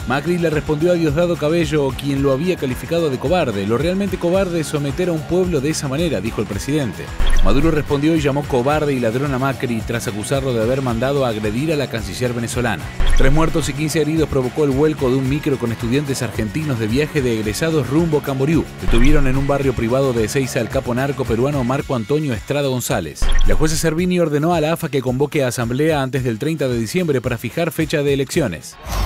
Macri le respondió a Diosdado Cabello, quien lo había calificado de cobarde. Lo realmente cobarde es someter a un pueblo de esa manera, dijo el presidente. Maduro respondió y llamó cobarde y ladrón a Macri tras acusarlo de haber mandado a agredir a la canciller venezolana. 3 muertos y 15 heridos provocó el vuelco de un micro con estudiantes argentinos de viaje de egresados rumbo a Camboriú. Detuvieron en un barrio privado de Ezeiza al capo narco peruano Marco Antonio Estrada González. La jueza Servini ordenó a la AFA que convoque a asamblea antes del 30 de diciembre para fijar fecha de elecciones.